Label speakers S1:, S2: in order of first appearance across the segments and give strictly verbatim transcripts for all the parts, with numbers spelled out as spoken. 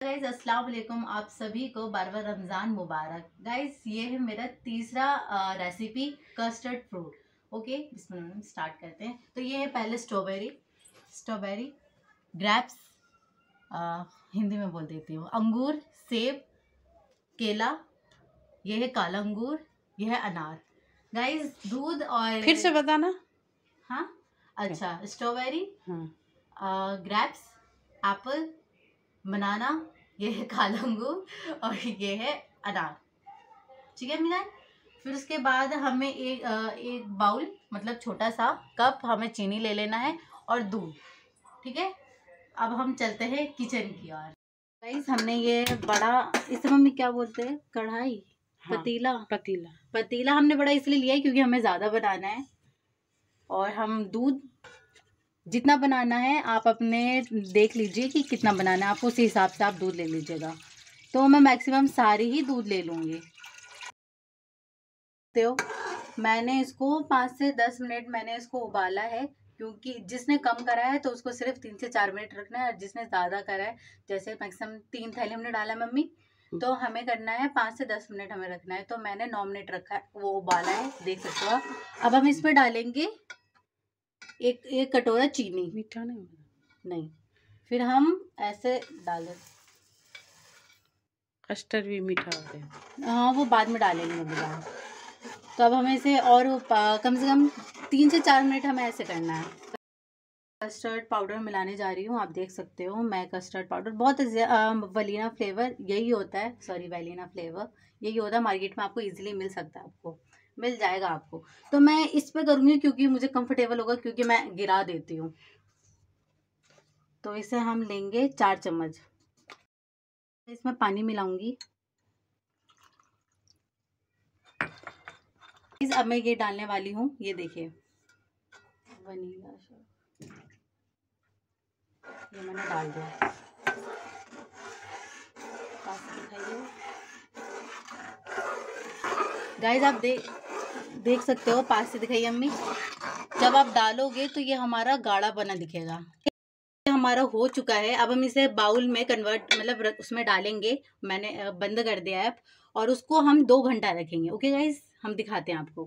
S1: Guys अस्सलाम वालेकुम, आप सभी को बार बार रमज़ान मुबारक। गाइज ये है मेरा तीसरा रेसिपी कस्टर्ड फ्रूट। ओके बिस्मिल्लाह स्टार्ट करते हैं। तो ये है पहले स्ट्रॉबेरी स्ट्रॉबेरी ग्रेप्स, हिंदी में बोल देती हूँ, अंगूर, सेब, केला, ये है काला अंगूर, ये है अनार। गाइज दूध और
S2: फिर से बताना।
S1: हाँ अच्छा, स्ट्रॉबेरी,
S2: हाँ
S1: ग्रेप्स, एप्पल, बनाना, ये है काला अंगूर और ये है अनार। ठीक है मिलान। फिर उसके बाद हमें एक एक बाउल मतलब छोटा सा कप हमें चीनी ले लेना है और दूध। ठीक है, अब हम चलते हैं किचन की ओर। गाइस हमने ये बड़ा, इसे मम्मी क्या बोलते हैं, कढ़ाई,
S2: हाँ,
S1: पतीला
S2: पतीला
S1: पतीला हमने बड़ा इसलिए लिया है क्योंकि हमें ज़्यादा बनाना है। और हम दूध जितना बनाना है आप अपने देख लीजिए कि कितना बनाना है आपको, उसी हिसाब से आप दूध ले लीजिएगा। तो मैं मैक्सिमम सारी ही दूध ले लूँगी। तो मैंने इसको पाँच से दस मिनट मैंने इसको उबाला है, क्योंकि जिसने कम करा है तो उसको सिर्फ तीन से चार मिनट रखना है, और जिसने ज़्यादा करा है जैसे मैक्सिमम तीन थैली हमने डाला मम्मी, तो हमें करना है पाँच से दस मिनट हमें रखना है। तो मैंने नौ मिनट रखा है, वो उबाला है, देख सकते हो आप। अब हम इसमें डालेंगे एक एक कटोरा चीनी।
S2: मीठा नहीं
S1: नहीं, फिर हम ऐसे डाल दें।
S2: कस्टर्ड भी मीठा होता है।
S1: हाँ वो बाद में डालेंगे मम्मी बाद। तो अब हमें इसे और कम से कम तीन से चार मिनट हमें ऐसे करना है। कस्टर्ड पाउडर मिलाने जा रही हूँ, आप देख सकते हो। मैं कस्टर्ड पाउडर बहुत वैलिना फ्लेवर यही होता है, सॉरी वैलिना फ्लेवर यही होता है, मार्केट में आपको इजीली मिल सकता है, आपको मिल जाएगा आपको। तो मैं इस पे करूँगी क्योंकि मुझे कंफर्टेबल होगा, क्योंकि मैं गिरा देती हूँ। तो इसे हम लेंगे चार चम्मच, इसमें पानी मिलाऊंगी। अब मैं ये डालने वाली हूँ, ये देखिए वनीला, ये मैंने डाल दिया। गाइस आप देख देख सकते हो, पास से दिखाइए अम्मी। जब आप डालोगे तो ये हमारा गाढ़ा बना दिखेगा। ये हमारा हो चुका है। अब हम इसे बाउल में कन्वर्ट मतलब उसमें डालेंगे। मैंने बंद कर दिया है और उसको हम दो घंटा रखेंगे। ओके गाइस, हम दिखाते हैं आपको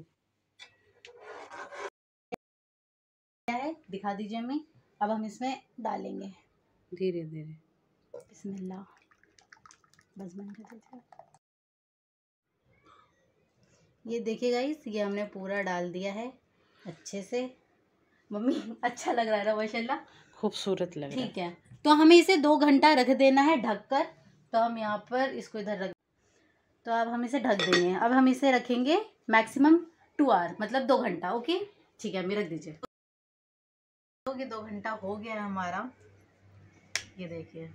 S1: क्या है, दिखा दीजिए अम्मी। अब हम इसमें डालेंगे
S2: धीरे धीरे,
S1: बिस्मिल्लाह, बस बंद कर दीजिए। ये देखिए गाइस, ये हमने पूरा डाल दिया है अच्छे से। मम्मी अच्छा लग रहा है ना माशाल्लाह,
S2: खूबसूरत लग रहा है।
S1: ठीक है, तो हमें इसे दो घंटा रख देना है ढककर। तो हम यहाँ पर इसको इधर रख, तो अब हम इसे ढक देंगे। अब हम इसे रखेंगे मैक्सिमम टू आवर मतलब दो घंटा। ओके ठीक है, अम्मी रख दीजिए। तो ये दो घंटा हो गया है हमारा, ये देखिए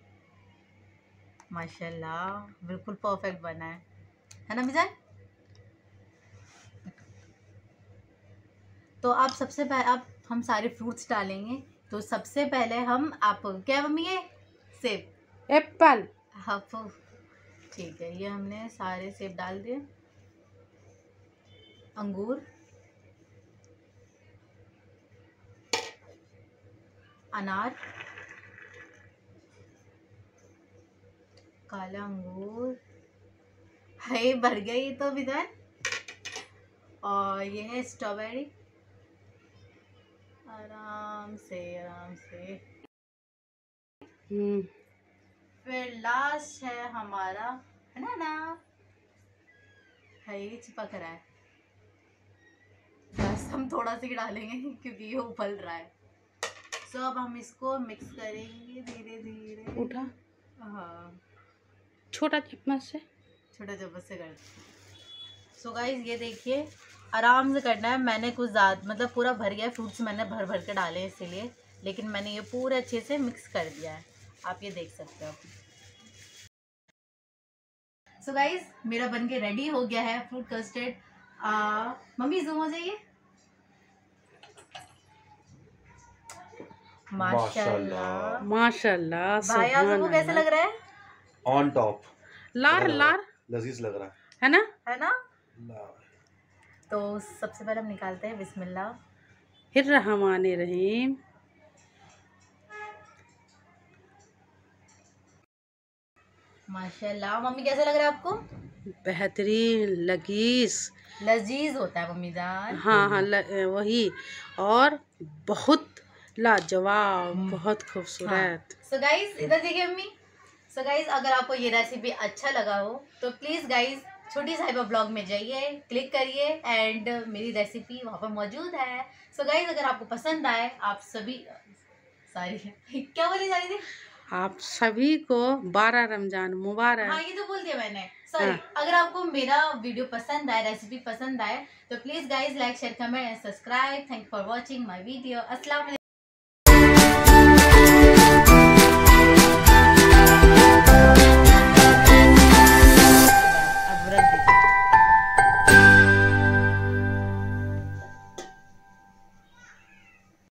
S1: माशाल्लाह बिल्कुल परफेक्ट बना है है ना मिजान। तो आप सबसे पहले आप हम सारे फ्रूट्स डालेंगे। तो सबसे पहले हम एप्पल, क्या मम्मी ये सेब,
S2: एप्पल,
S1: हाँ ठीक है, ये हमने सारे सेब डाल दिए। अंगूर, अनार, काला अंगूर, है भर गया ये तो विधान, और ये है स्ट्रॉबेरी। आराम से आराम से।
S2: हम्म
S1: फिर लास्ट है हमारा अनानास, है ये चिपक रहा है, बस हम थोड़ा सा ही डालेंगे क्योंकि ये उबल रहा है। सो अब हम इसको मिक्स करेंगे धीरे धीरे।
S2: उठा,
S1: हाँ
S2: छोटा चम्मच से,
S1: छोटा चम्मच से कर। सो गाइस ये देखिए आराम से करना है। मैंने कुछ ज़्यादा मतलब पूरा भर गया, फ्रूट्स मैंने भर भर के डाले हैं इसीलिए, लेकिन मैंने ये पूरे अच्छे से मिक्स कर दिया है, आप ये देख सकते हो। सो गाइस मेरा बन के रेडी हो गया है फ्रूट कस्टर्ड। मम्मी जूम हो जाइए। माशाल्लाह
S2: माशाल्लाह,
S1: भाई आजम को कैसा लग रहा है?
S3: ऑन टॉप,
S2: लार लार
S3: लजीज लग रहा
S2: है ना,
S1: है ना।
S3: है।
S1: तो सबसे पहले हम निकालते हैं, बिस्मिल्लाह,
S2: फिर रहमानिर रहीम।
S1: माशाल्लाह। मम्मी कैसा लग रहा है आपको?
S2: बेहतरीन, लजीज।
S1: लजीज होता है मम्मी जान।
S2: हाँ हाँ ल, वही। और बहुत लाजवाब, बहुत खूबसूरत।
S1: सो गाइस इधर देखिए मम्मी। सो गाइस अगर आपको ये रेसिपी अच्छा लगा हो तो प्लीज़ गाइस छोटी साहिबा ब्लॉग में जाइए, क्लिक करिए एंड मेरी रेसिपी वहाँ पर मौजूद है। सो गाइस अगर आपको पसंद आए, आप सभी सॉरी क्या बोली जा रही थी?
S2: आप सभी को बारह रमजान मुबारक।
S1: हाँ ये तो बोल दिया मैंने, सॉरी।
S2: हाँ।
S1: अगर आपको मेरा वीडियो पसंद आए, रेसिपी पसंद आए तो please guys like share comment and subscribe. Thank you for watching my video. अस्सलाम वालेकुम।